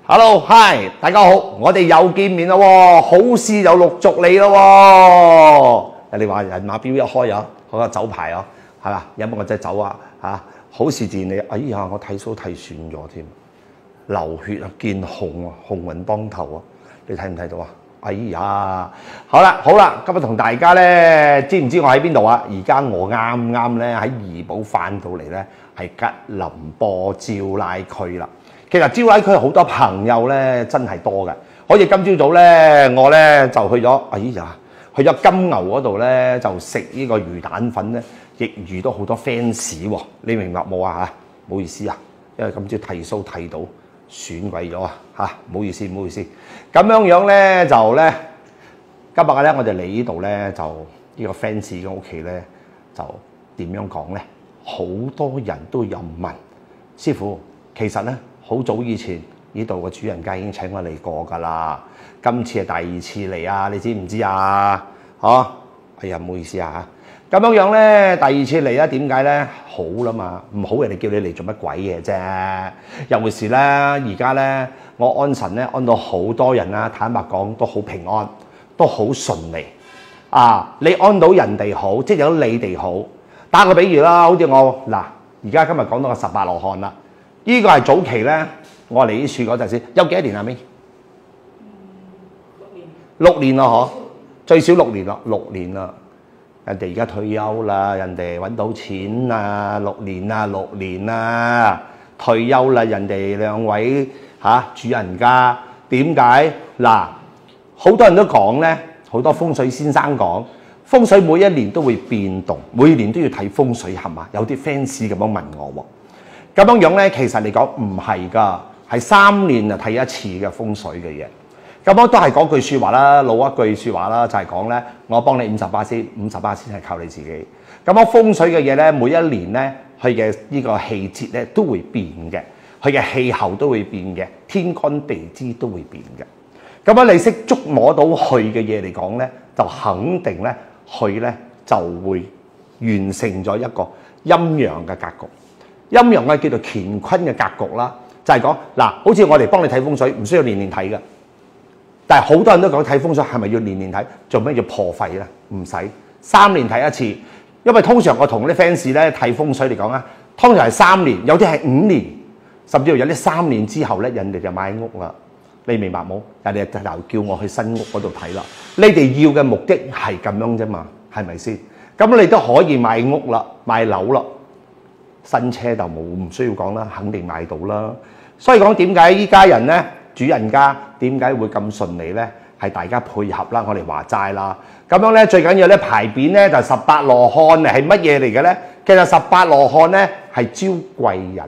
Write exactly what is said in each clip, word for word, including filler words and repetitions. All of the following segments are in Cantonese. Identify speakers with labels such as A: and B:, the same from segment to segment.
A: Hello Hi 大家好，我哋又見面啦喎，好事又陸續嚟啦喎。你話人馬標一開啊，嗰個酒牌啊，係嘛？飲乜嗰隻酒啊？嚇，好事自然嚟。哎呀，我睇數睇損咗添，流血啊，見紅啊，紅雲當頭啊，你睇唔睇到啊？哎呀，好啦好啦，今日同大家咧，知唔知我喺邊度啊？而家我啱啱咧喺怡保翻到嚟咧，係吉林坡招拉區啦。其實招拉區好多朋友咧，真係多嘅。好似今朝早咧，我咧就去咗，哎呀，去咗金牛嗰度咧，就食呢個魚蛋粉咧，亦遇到好多 fans 喎。你明白冇啊？嚇，唔好意思啊，因為今朝剃鬚剃到損鬼咗啊！嚇，唔好意思，唔好意思。咁樣樣咧就咧，今日咧我哋嚟呢度咧就呢個 fans 嘅屋企咧就點樣講咧？好多人都有問師傅，其實咧。好早以前呢度個主人家已經請我嚟過㗎啦，今次係第二次嚟啊！你知唔知啊？嚇！哎呀，唔好意思啊嚇。咁樣樣咧，第二次嚟咧，點解咧？好啦嘛，唔好人哋叫你嚟做乜鬼嘢啫？尤其是咧，而家咧，我安神咧安到好多人啦，坦白講都好平安，都好順利啊！你安到人哋好，即係有你哋好。打個比喻啦，好似我嗱，而家今日講到個十八羅漢啦。呢個係早期咧，我嚟呢處嗰陣時，有幾多年啊？咪六年，六年啦，嗬，最少六年啦，六年啦。人哋而家退休啦，人哋揾到錢啊，六年啊，六年啊，退休啦。人哋兩位嚇、啊、主人家點解嗱？好多人都講咧，好多風水先生講風水每一年都會變動，每年都要睇風水係嘛？有啲 fans 咁樣問我喎。咁樣樣咧，其實嚟講唔係㗎，係三年就睇一次嘅風水嘅嘢。咁我都係講句説話啦，老一句説話啦，就係講咧，我幫你五十巴仙，五十巴仙係靠你自己。咁我風水嘅嘢咧，每一年咧，佢嘅呢個氣節咧都會變嘅，佢嘅氣候都會變嘅，天干地支都會變嘅。咁啊，你識捉摸到佢嘅嘢嚟講咧，就肯定咧，佢咧就會完成咗一個陰陽嘅格局。陰陽嘅叫做乾坤嘅格局啦，就係講嗱，好似我哋幫你睇風水，唔需要年年睇嘅。但係好多人都講睇風水係咪要年年睇？做咩要破費咧？唔使三年睇一次，因為通常我同啲 fans 咧睇風水嚟講啊，通常係三年，有啲係五年，甚至乎有啲三年之後咧，人哋就買屋啦。你明白冇？人哋就叫我去新屋嗰度睇啦。你哋要嘅目的係咁樣啫嘛，係咪先？咁你都可以買屋啦，買樓啦。新車就冇唔需要講啦，肯定買到啦。所以講點解依家人咧，主人家點解會咁順利咧？係大家配合啦，我哋話齋啦。咁樣咧最緊要咧牌匾咧就十八羅漢係乜嘢嚟嘅咧？其實十八羅漢咧係招貴人，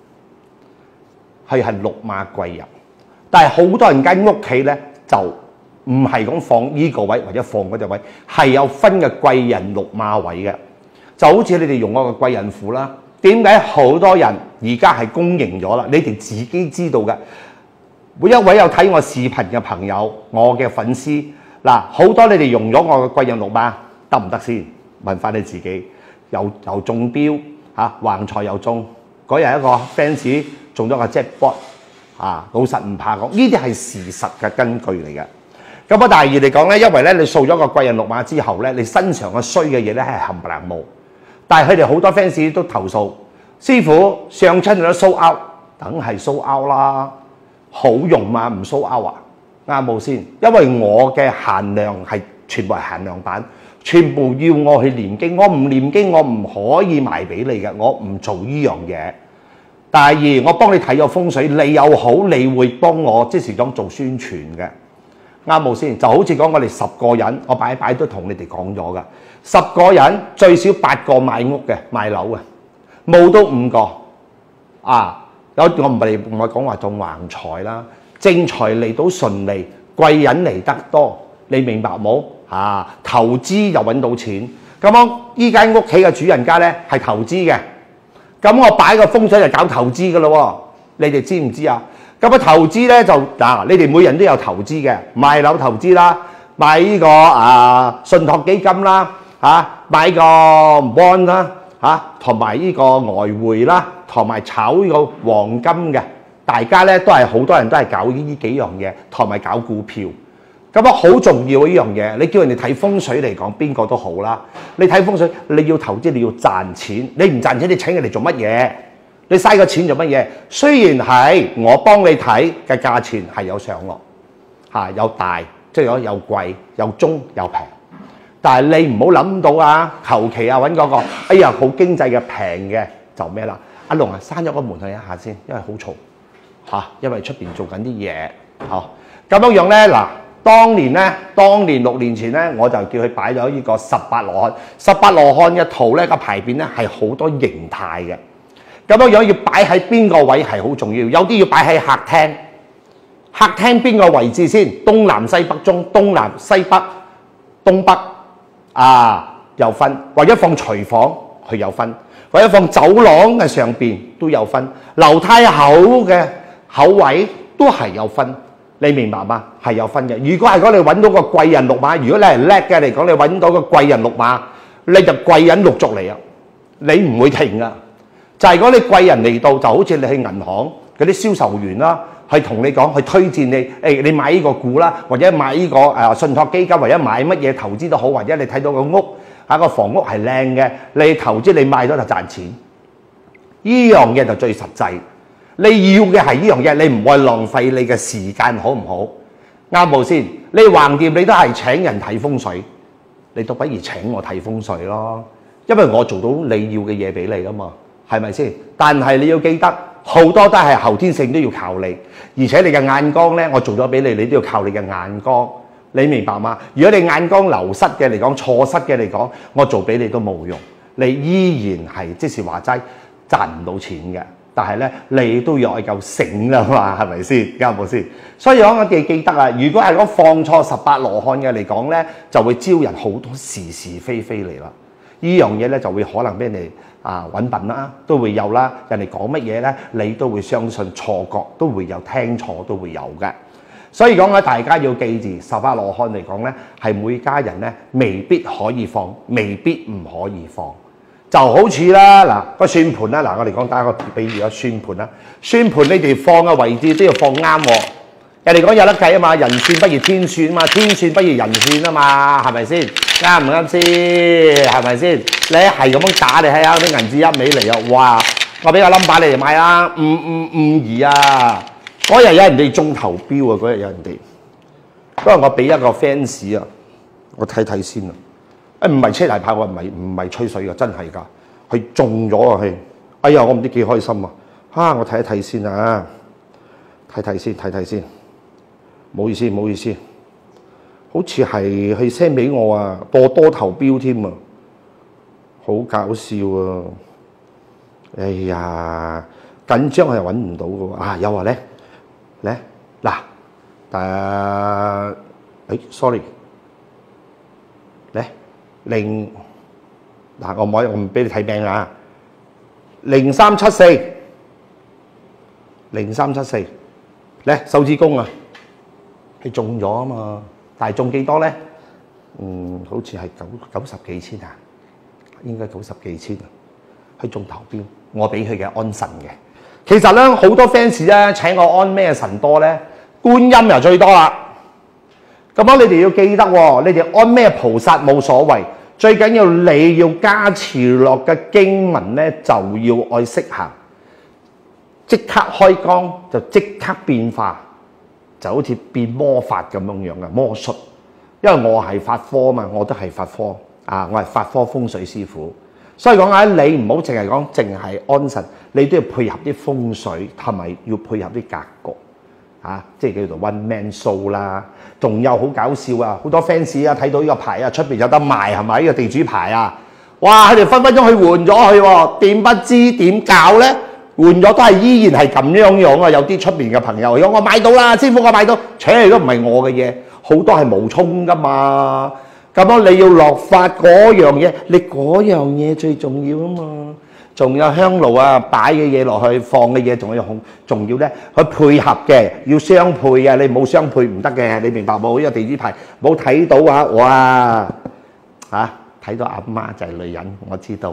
A: 係係六馬貴人。但係好多人間屋企咧就唔係咁放依個位或者放嗰隻位，係有分嘅貴人六馬位嘅。就好似你哋用我個貴人符啦。點解好多人而家係公營咗啦？你哋自己知道嘅。每一位有睇我視頻嘅朋友，我嘅粉絲嗱，好多你哋用咗我嘅貴人六馬得唔得先？問翻你自己。又又中標嚇，橫財又中。嗰日一個 fans 中咗個 jackpot 啊！老實唔怕講，呢啲係事實嘅根據嚟嘅。咁啊，第二嚟講咧，因為咧你掃咗個貴人六馬之後咧，你身上嘅衰嘅嘢咧係冚唪唥冇。但係佢哋好多 fans 都投訴，師傅上親都 sold out，梗係 sold out啦，好用嘛，唔 sold out啊？啱冇先？因為我嘅限量係全部係限量版，全部要我去念經，我唔念經我唔可以賣俾你嘅，我唔做呢樣嘢。第二，我幫你睇咗風水，你又好，你會幫我即時講做宣傳嘅。啱冇先？就好似講我哋十個人，我擺擺都同你哋講咗噶。十個人最少八個買屋嘅買樓嘅，冇都五個啊！有我唔係唔係講話中橫財啦，正財嚟到順利，貴人嚟得多，你明白冇？啊，投資又揾到錢。咁我依間屋企嘅主人家咧係投資嘅，咁我擺個風水就搞投資噶咯喎，你哋知唔知啊？咁啊投資咧就嗱，你哋每人都有投資嘅，買樓投資啦，買呢個啊信託基金啦。嚇、啊、買個 bond 啦嚇，同埋呢個外匯啦，同埋炒呢個黃金嘅， 大家咧都係好多人都係搞呢幾樣嘢，同埋搞股票。咁啊好重要呢樣嘢，你叫人哋睇風水嚟講，邊個都好啦。你睇風水，你要投資，你要賺錢，你唔賺錢，你請人哋做乜嘢？你嘥個錢做乜嘢？雖然係我幫你睇嘅價錢係有上落，嚇有大，即係有有貴、有中、有平。但係你唔好諗到啊，求其啊揾嗰個，哎呀好經濟嘅平嘅就咩啦？阿龍啊，閂咗個門去一下先，因為好嘈嚇，因為出邊做緊啲嘢。好咁樣樣咧嗱。當年咧，當年六年前咧，我就叫佢擺咗呢個十八羅漢。十八羅漢嘅圖咧，個牌匾咧係好多形態嘅。咁樣樣要擺喺邊個位係好重要，有啲要擺喺客廳。客廳邊個位置先？東南西北中，東南西北東北啊有分，或者放廚房佢有分，或者放走廊嘅上邊都有分，樓梯口嘅口位都係有分。你明白嗎？係有分嘅。如果係講你揾到個貴人綠碼，如果你係叻嘅嚟講，你揾到個貴人綠碼，你就貴人陸續嚟啊！你唔會停噶。就係講你貴人嚟到，就好似你去銀行嗰啲銷售員啦，去同你講，去推薦你，誒、哎、你買呢個股啦，或者買呢、這個誒、呃、信託基金，或者買乜嘢投資都好，或者你睇到個屋啊個房屋係靚嘅，你投資你買咗就賺錢。呢樣嘢就最實際。你要嘅係呢樣嘢，你唔會浪費你嘅時間，好唔好？啱冇先？你橫掂你都係請人睇風水，你倒不如請我睇風水咯，因為我做到你要嘅嘢俾你啊嘛，係咪先？但係你要記得，好多都係後天性都要靠你，而且你嘅眼光咧，我做咗俾你，你都要靠你嘅眼光，你明白嗎？如果你眼光流失嘅嚟講，錯失嘅嚟講，我做俾你都冇用，你依然係即是話齋賺唔到錢嘅。但係咧，你都要愛夠醒啦嘛，係咪先？啱冇先？所以講我哋記得啊，如果係講放錯十八羅漢嘅嚟講咧，就會招人好多是是非非嚟啦。呢樣嘢咧就會可能俾人哋啊揾笨啦，都會有啦。人哋講乜嘢咧，你都會相信錯覺，都會有聽錯都會有嘅。所以講咧，大家要記住，十八羅漢嚟講咧，係每家人咧未必可以放，未必唔可以放。就好似啦，嗱個算盤啦，嗱我哋講打個比喻啊，算盤啦，算盤你哋放嘅位置都要放啱喎。人哋講有得計啊嘛，人算不如天算啊嘛，天算不如人算啊嘛，係咪先？啱唔啱先？係咪先？你係咁樣打，你睇下啲銀紙一味嚟啊！哇！我俾個 number 你哋買啦，五五五二啊！嗰日有人哋中投標啊，嗰日有人哋，嗰日我俾一個 fans 啊，我睇睇先啊。誒唔係車大炮，我唔係唔係吹水嘅，真係㗎，佢中咗啊！佢，哎呀，我唔知幾開心啊！嚇，我睇一睇先啊，睇睇先，睇睇先，唔好意思，唔好意思，好似係佢 send 俾我啊，播多頭標添啊，好搞笑啊！哎呀，緊張係揾唔到嘅喎，啊有啊咧，咧嗱，誒，誒 sorry，咧。零嗱，我唔可以，我唔俾你睇名啊！零三七四，零三七四，咧手指公啊，係中咗啊嘛，但係中幾多咧？嗯，好似係九九十幾千啊，應該九十幾千啊，係中投標，我俾佢嘅安神嘅。其實咧，好多 fans 咧請我安咩神多咧？觀音又最多啦。咁樣你哋要記得喎，你哋安咩菩薩冇所謂，最緊要你要加持落嘅經文咧，就要愛識行，即刻開光就即刻變化，就好似變魔法咁樣樣嘅魔術。因為我係法科嘛，我都係法科啊，我係法科風水師傅，所以講啊，你唔好淨係講淨係安神，你都要配合啲風水，同埋要配合啲格局。啊，即係叫做 one man show 啦，仲有好搞笑啊！好多 fans 啊睇到呢個牌啊，出邊有得賣係咪？呢個地主牌啊，哇！佢哋分分鐘去換咗佢喎，點不知點搞咧？換咗都係依然係咁樣樣啊！有啲出邊嘅朋友講我買到啦，師傅我買到，扯嚟都唔係我嘅嘢，好多係冒充噶嘛。咁樣你要落法嗰樣嘢，你嗰樣嘢最重要啊嘛。仲有香爐啊，擺嘅嘢落去，放嘅嘢仲有好重要咧，去配合嘅，要相配嘅，你冇相配唔得嘅，你明白冇？呢個地主牌冇睇到啊，哇嚇睇到阿媽就係女人，我知道啊，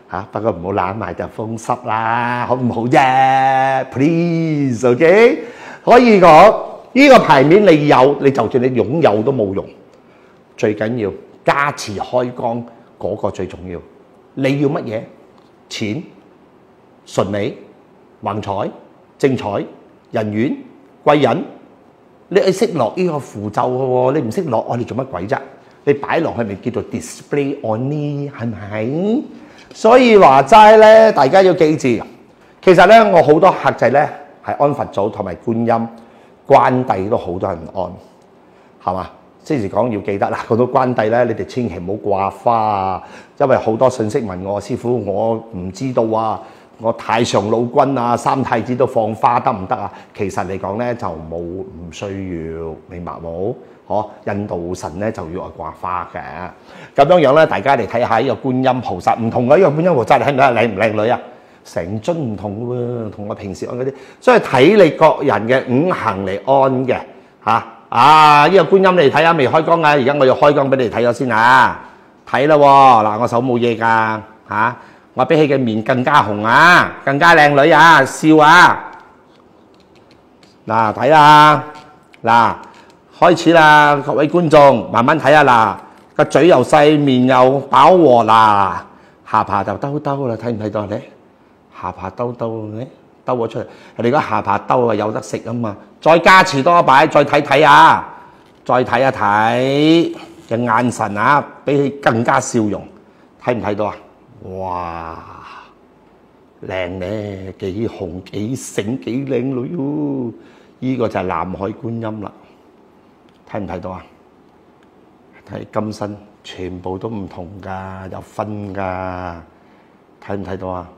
A: 嚇，不過唔好攬埋就風濕啦，好唔好啫 ？Please，OK？可以講呢個牌面你有，你就算你擁有都冇用，最緊要加持開光嗰個最重要。你要乜嘢？錢、順利、橫財、正財、人緣、貴人，你係識落呢個符咒嘅喎，你唔識落，我哋做乜鬼啫？你擺落去咪叫做 display on 呢？係咪？所以話齋咧，大家要記住，其實咧我好多客仔咧係安佛祖同埋觀音、關帝都好多人安，係嘛？即係講要記得啦，講到關帝咧，你哋千祈唔好掛花啊，因為好多信息問我師傅，我唔知道啊，我太上老君啊、三太子都放花得唔得啊？其實嚟講咧就冇唔需要，明白冇？嗬，印度神咧就要係掛花嘅，咁樣樣咧，大家嚟睇下呢個觀音菩薩唔同嘅，呢個觀音菩薩你睇唔睇靚唔靚女啊？成樽唔同喎，同我平時安嗰啲，所以睇你個人嘅五行嚟安嘅嚇。啊！呢個觀音你睇下未開光啊！而家我要開光俾你睇咗先啊！睇啦喎，嗱我手冇嘢㗎嚇，我比起嘅面更加紅啊，更加靚女啊，笑啊！嗱睇啦，嗱開始啦，各位觀眾慢慢睇下嗱，個嘴又細，面又飽和啦，下巴就兜兜啦，睇唔睇到你？下巴兜兜咧。兜咗出嚟，人哋個下巴兜啊有得食啊嘛，再加持多一擺，再睇睇啊，再睇一睇嘅眼神啊，比起更加笑容，睇唔睇到啊？哇，靚咧，幾紅幾醒幾靚女喎！依個就係南海觀音啦，睇唔睇到啊？睇金身全部都唔同㗎，有分㗎，睇唔睇到啊？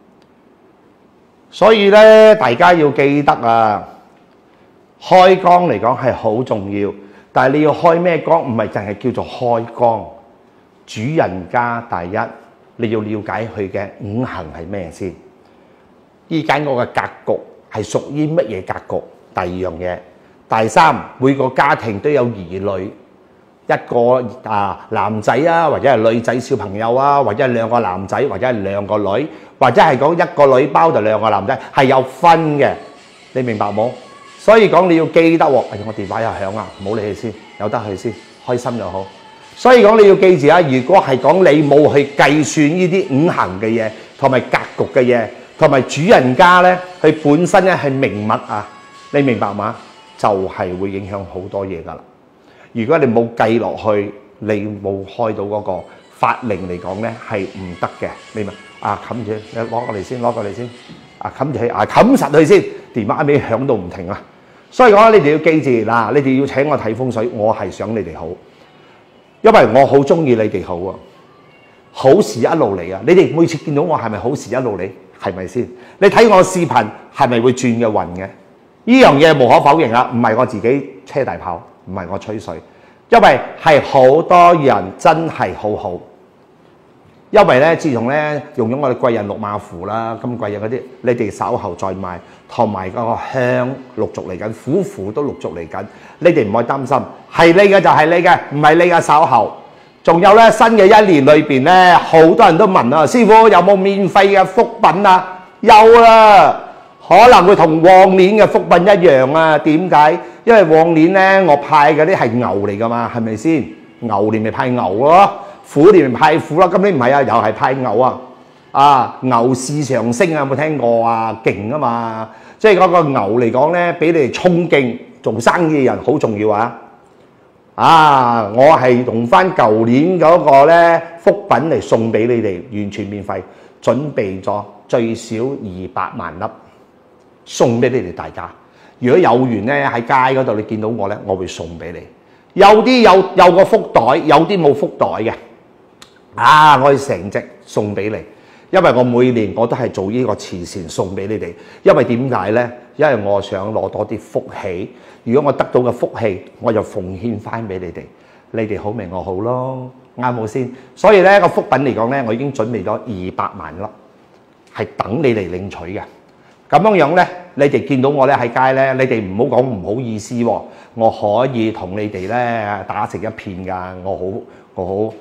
A: 所以咧，大家要記得啊，開光嚟講係好重要，但係你要開咩光？唔係淨係叫做開光。主人家第一，你要了解佢嘅五行係咩先？依間屋嘅格局係屬於乜嘢格局？第二樣嘢，第三，每個家庭都有兒女，一個啊男仔啊，或者係女仔小朋友啊，或者係兩個男仔，或者係兩個女。或者係講一個女包就兩個男仔，係有分嘅，你明白冇？所以講你要記得喎。哎呀，我電話又響啊，唔好理佢先，由得佢先，開心就好。所以講你要記住啊，如果係講你冇去計算呢啲五行嘅嘢，同埋格局嘅嘢，同埋主人家咧，佢本身咧係名物啊，你明白嗎？就係會影響好多嘢噶啦。如果你冇計落去，你冇開到嗰個法令嚟講咧，係唔得嘅，明白？啊，冚住，你攞過嚟先，攞過嚟先。啊，冚住佢，啊，冚實佢先。電話一味響到唔停啊！所以講你哋要記住嗱，你哋要請我睇風水，我係想你哋好，因為我好中意你哋好啊。好事一路嚟啊！你哋每次見到我係咪好事一路嚟？係咪先？你睇我視頻係咪會轉嘅運嘅？呢樣嘢無可否認啊！唔係我自己車大炮，唔係我吹水，因為係好多人真係好好。因為咧，自從咧用咗我哋貴人六馬符啦、金貴人嗰啲，你哋稍後再買，同埋嗰個香陸續嚟緊，虎符都陸續嚟緊，你哋唔可以擔心，係你嘅就係你嘅，唔係你嘅稍後。仲有咧，新嘅一年裏邊咧，好多人都問啊，師傅有冇免費嘅福品啊？有啦，可能會同往年嘅福品一樣啊？點解？因為往年咧我派嗰啲係牛嚟㗎嘛，係咪先？牛年咪派牛咯。虎年派虎啦，今年唔係啊，又係派牛啊！啊，牛市上升啊，有冇聽過啊？勁啊嘛！即係嗰個牛嚟講咧，俾你哋衝勁，做生意嘅人好重要啊！啊，我係用翻舊年嗰個咧福品嚟送俾你哋，完全免費，準備咗最少二百萬粒送俾你哋大家。如果有緣咧喺街嗰度你見到我咧，我會送俾你。有啲有有個福袋，有啲冇福袋嘅。啊！我係成隻送俾你，因為我每年我都係做呢個慈善送俾你哋。因為點解呢？因為我想攞多啲福氣。如果我得到嘅福氣，我就奉獻翻俾你哋。你哋好咪我好咯，啱冇先？所以呢個福品嚟講呢，我已經準備咗二百萬粒，係等你嚟領取嘅。咁樣樣呢，你哋見到我咧喺街呢，你哋唔好講唔好意思喎，我可以同你哋呢打成一片㗎。我好我好。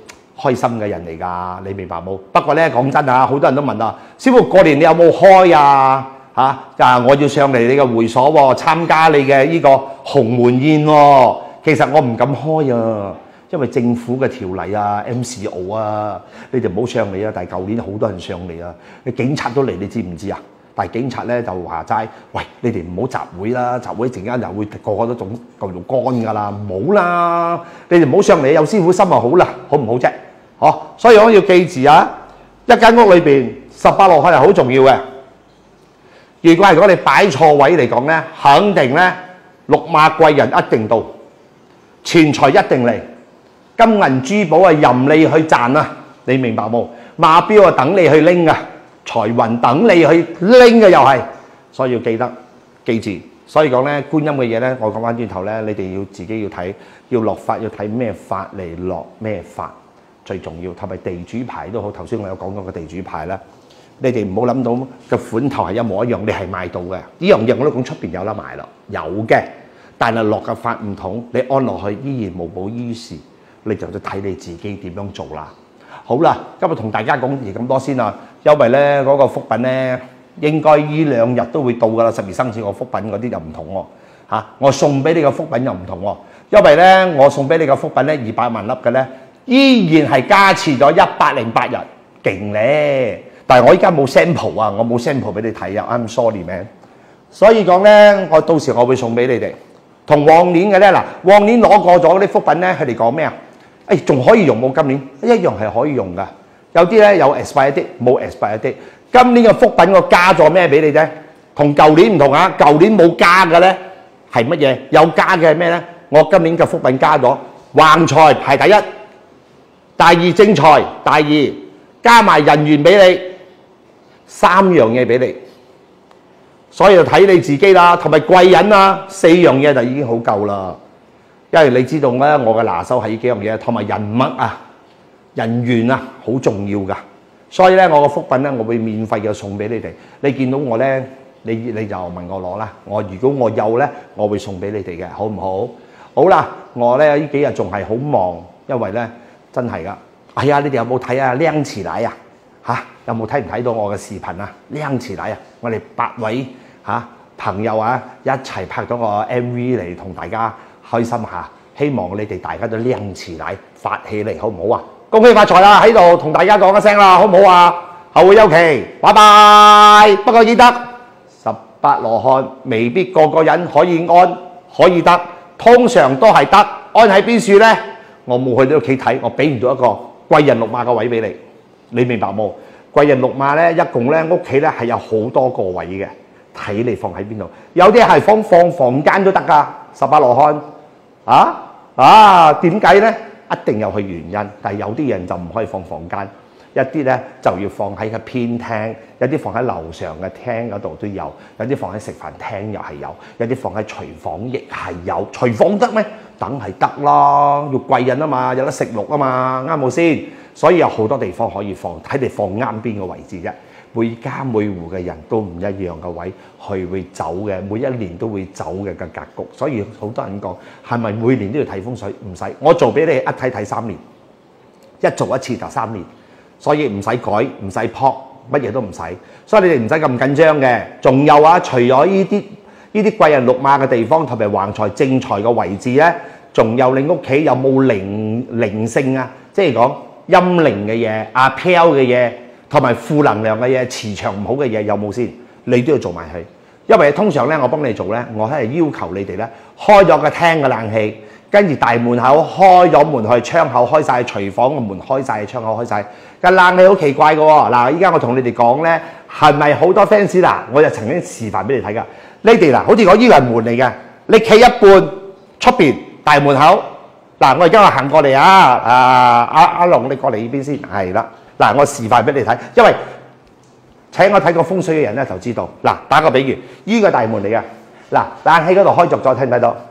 A: 開心嘅人嚟㗎，你明白冇？不過咧講真啊，好多人都問啊，師傅過年你有冇開啊？嚇、啊！我要上嚟你嘅會所喎，參加你嘅呢個鴻門宴喎。其實我唔敢開啊，因為政府嘅條例啊、M C O 啊，你哋唔好上嚟啊！但係舊年好多人上嚟啊，你警察都嚟，你知唔知啊？但係警察咧就話齋，喂，你哋唔好集會啦，集會陣間又會個個都中嚿肉乾㗎啦，唔好啦，你哋唔好上嚟，有師傅心就好啦，好唔好啫？嗬，所以我要記住啊，一間屋裏邊十八羅漢係好重要嘅。如果係講你擺錯位嚟講咧，肯定咧六馬貴人一定到，錢財一定嚟，金銀珠寶啊任你去賺啊！你明白冇？馬標啊等你去拎啊，財運等你去拎嘅又係，所以要記得記住。所以講咧觀音嘅嘢咧，我講翻轉頭咧，你哋要自己要睇，要落法要睇咩法嚟落咩法最重要，同埋地主牌都好。頭先我有講過個地主牌啦。你哋唔好諗到個款頭係一模一樣，你係買到嘅。呢樣嘢我都講出邊有得賣咯，有嘅。但係落嘅法唔同，你安落去依然無補於事，你就要睇你自己點樣做啦。好啦，今日同大家講而咁多先啦，因為咧嗰個福品咧應該依兩日都會到㗎啦。十二生肖個福品嗰啲就唔同喎嚇，我送俾你嘅福品又唔同喎，因為咧我送俾你嘅福品咧二百萬粒嘅咧，依然係加持咗一百零八日，勁咧！但係我依家冇 sample 啊，我冇 sample 俾你睇啊 ，I'm sorry man。所以講咧，我到時我會送俾你哋。同往年嘅咧，嗱，往年攞過咗嗰啲福品咧，佢哋講咩啊？誒，仲可以用冇？今年一樣係可以用噶。有啲咧有 expire date，冇 expire date。今年嘅福品我加咗咩俾你啫？同舊年唔同啊！舊年冇加嘅咧係乜嘢？有加嘅係咩咧？我今年嘅福品加咗橫財排第一，第二正財，第二加埋人緣俾你。三樣嘢俾你，所以就睇你自己啦，同埋貴人啊，四樣嘢就已經好夠啦。因為你知道咧，我嘅拿手係呢幾樣嘢，同埋人脈啊、人緣啊，好重要噶。所以咧，我個福品咧，我會免費嘅送俾你哋。你見到我咧，你你就問我攞啦。我如果我有咧，我會送俾你哋嘅，好唔好？好啦，我咧呢幾日仲係好忙，因為咧真係噶。哎呀，你哋有冇睇啊？靚詞奶啊！嚇、啊，有冇睇唔睇到我嘅視頻啊？靚詞奶啊！我哋八位嚇、啊、朋友啊，一齊拍咗個 M V 嚟同大家開心下，希望你哋大家都靚詞奶發起嚟，好唔好啊？恭喜發財啦！喺度同大家講一聲啦，好唔好啊？後會有期，拜拜。不過記得十八羅漢未必個個人可以安可以得，通常都係得。安喺邊處咧？我冇去你屋企睇，我俾唔到一個貴人六馬嘅位俾你。你明白冇？貴人六馬咧，一共咧屋企咧係有好多個位嘅，睇你放喺邊度。有啲係放放房間都得㗎。十八羅漢啊啊，點解咧？一定有佢原因，但係有啲人就唔可以放房間，一啲咧就要放喺個偏廳，有啲放喺樓上嘅廳嗰度都有，有啲放喺食飯廳又係有，有啲放喺廚房亦係有。廚房得咩？梗係得啦，要貴人啊嘛，有得食祿啊嘛，啱冇先？所以有好多地方可以放，睇你放啱邊個位置啫。每家每戶嘅人都唔一樣嘅位，去會走嘅，每一年都會走嘅個格局。所以好多人講係咪每年都要睇風水？唔使，我做俾你一睇睇三年，一做一次就三年，所以唔使改，唔使撲，乜嘢都唔使。所以你哋唔使咁緊張嘅。仲有啊，除咗呢啲呢啲貴人六馬嘅地方同埋橫財正財嘅位置咧，仲有你屋企有冇靈靈性啊？即係講陰靈嘅嘢、阿飄嘅嘢，同埋負能量嘅嘢、磁場唔好嘅嘢有冇先？你都要做埋佢，因為通常咧我幫你做咧，我係要求你哋咧開咗個廳嘅冷氣，跟住大門口開咗門去，窗口開晒，廚房嘅門開晒，窗口開晒。個冷氣好奇怪嘅喎。嗱，依家我同你哋講咧，係咪好多 fans 嗱？我就曾經示範俾你睇㗎。你哋嗱，好似講呢個係門嚟嘅，你企一半出邊大門口。嗱，我而家我行過嚟啊！啊阿阿龍，你過嚟呢邊先，係啦。嗱，我示範俾你睇，因為請我睇過風水嘅人咧就知道。嗱，打個比喻，呢個大門嚟嘅。嗱，冷氣嗰度開着咗，睇唔睇到？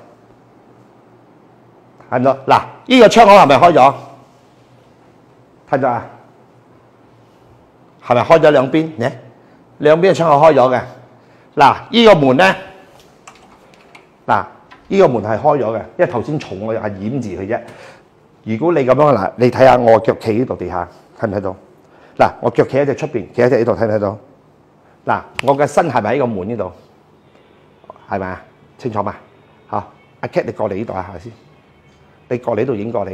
A: 睇唔到？嗱，呢個窗口係咪開咗？睇到啊？係咪開咗兩邊？呢兩邊嘅窗口開咗嘅。嗱，呢個門咧，嗱。呢個門係開咗嘅，因為頭先重我係掩住佢啫。 如果你咁樣嗱，你睇下我腳企呢度地下，睇唔睇到？嗱，我腳企喺隻出邊，企喺隻呢度，睇唔睇到？嗱，我嘅身係咪喺個門呢度？係咪啊？清楚嘛？嚇，阿 Cat 你過嚟呢度啊，先，你過嚟呢度影過嚟。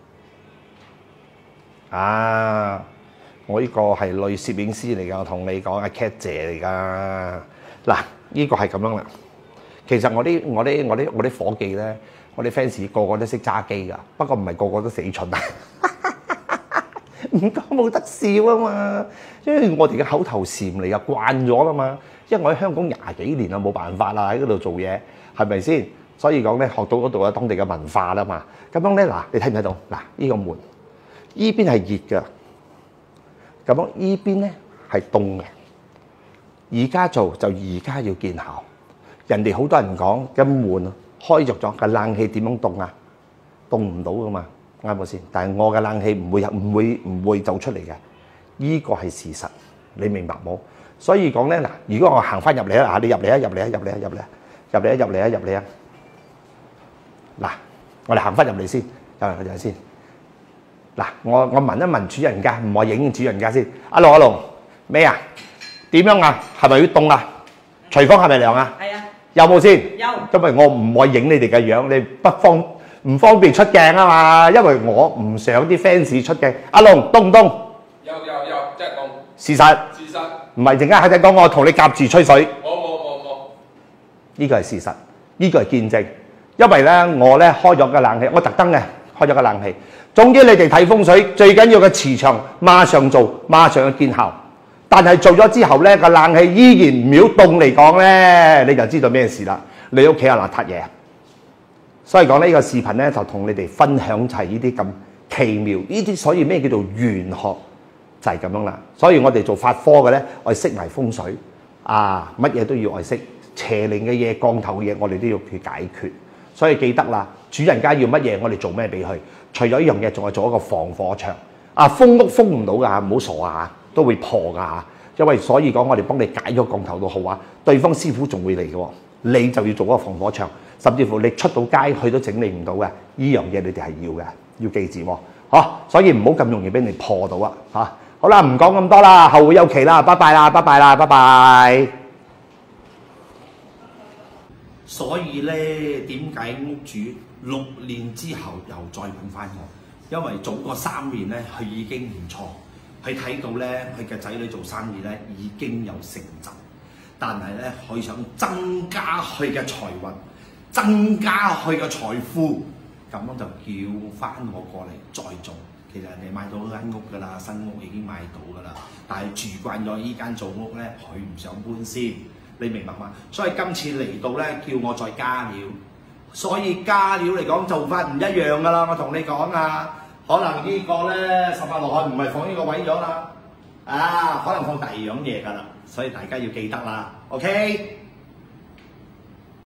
A: 啊，我呢個係女攝影師嚟㗎，我同你講，阿 Cat 姐嚟㗎。嗱，呢個係咁樣啦。其實我啲我啲我啲我啲夥計咧，我啲 fans 個個都識揸機㗎，不過唔係個個都死蠢啊！唔講冇得笑啊嘛，因為我哋嘅口頭禪嚟啊，慣咗啦嘛。因為我喺香港廿幾年啦，冇辦法啦，喺嗰度做嘢，係咪先？所以講咧，學到嗰度嘅當地嘅文化啦嘛。咁樣咧，嗱，你睇唔睇到？嗱，呢個門，依邊係熱㗎，咁樣依邊咧係凍嘅。而家做就而家要見效。人哋好多人講嘅門開着咗，個冷氣點樣凍啊？凍唔到噶嘛，啱唔啱先？但係我嘅冷氣唔會唔會唔會走出嚟嘅，依個係事實，你明白冇？所以講咧嗱，如果我行翻入嚟啊，你入嚟啊，入嚟啊，入嚟啊，入嚟啊，入嚟啊，入嚟啊，入嚟啊！嗱，我哋行翻入嚟先，入嚟入嚟先。嗱，我我問一問主人家，唔好影主人家先。阿龍阿龍，咩啊？點樣啊？係咪要凍啊？廚房係咪涼啊？係啊。有冇先？有。因為我唔可以影你哋嘅樣，你不方唔方便出鏡啊嘛。因為我唔想啲 fans 出鏡。阿龍凍唔凍？有有有，真係凍。事實。事實。唔係陣間喺度講我同你夾住吹水。冇冇冇冇。呢個係事實，呢個係見證。因為咧，我咧開咗個冷氣，我特登嘅開咗個冷氣。總之你哋睇風水，最緊要嘅磁場馬上做，馬上去見效。但係做咗之後咧，個冷氣依然唔秒凍嚟講咧，你就知道咩事啦。你屋企有邋遢嘢，所以講呢個視頻咧就同你哋分享齊呢啲咁奇妙，呢啲所以咩叫做玄學就係咁樣啦。所以我哋做法科嘅咧，我哋識埋風水啊，乜嘢都要我識，邪靈嘅嘢、降頭嘅嘢，我哋都要去解決。所以記得啦，主人家要乜嘢，我哋做咩俾佢。除咗呢樣嘢，仲係做一個防火牆。啊，封屋封唔到㗎嚇，唔好傻啊！都會破㗎嚇，因為所以講我哋幫你解咗降頭都好啊，對方師傅仲會嚟嘅喎，你就要做嗰個防火牆，甚至乎你出到街佢都整理唔到嘅，呢樣嘢你哋係要嘅，要記住喎，嚇，所以唔好咁容易俾你破到啊嚇。好啦，唔講咁多啦，後會有期啦，拜拜啦，拜拜啦，拜拜。
B: 所以咧，點解屋主六年之後又再揾翻我？因為早過三年咧，佢已經唔錯。佢睇到咧，佢嘅仔女做生意咧已經有成就，但係咧佢想增加佢嘅財運，增加佢嘅財富，咁樣就叫翻我過嚟再做。其實人哋買到間屋㗎啦，新屋已經買到㗎啦，但係住慣咗依間做屋咧，佢唔想搬先，你明白嗎？所以今次嚟到咧，叫我再加料，所以加料嚟講做法唔一樣㗎啦，我同你講啊。可能呢個咧十八落去唔係放呢個位咗啦，啊，可能放第二樣嘢㗎啦，所以大家要記得啦 ，OK。